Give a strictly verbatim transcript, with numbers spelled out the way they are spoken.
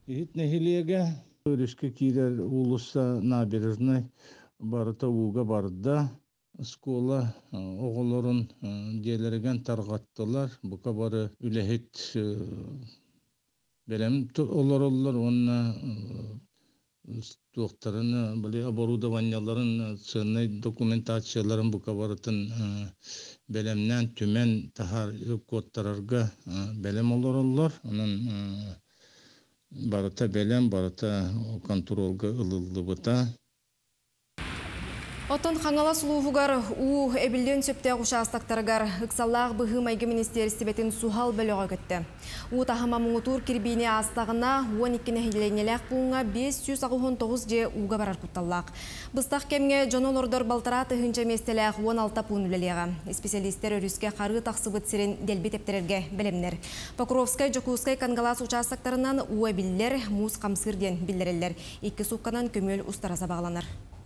Ит нехилеге өрішке кирер улуса набережной барыта уга барда скола оғылырын делерген тарғаттылар. Бұқа бары үләхет белем олар олар онна туақтарыны біле оборудованияларын сынай документацияларын бұқа барытын белемнен түмен тахар кодтарарға белем олар олар. Onun барыта белем, барыта контролга ылылы бұта. Отон хаңала сулуугар у эбилден сөптәг участактаргар ыксаллаг быһы майгы министерствобетін сухал бөлөгө көттө. У тахама муңутур кирбине астагына он эки нехиленелек буңа беш жүз он тогуз же уга барар кутталлак. Быстак кемге жонолордор балтараты хынча местелек он алты пун үлелега. Специалисттер өрүскө кары таксыбыт сирен делбит эптерерге белемнер. Покровская, Жокускай кангалас участактарынан у эбиллер муз камсырден билдирелер. Икки сукканан көмөл устараза багланар.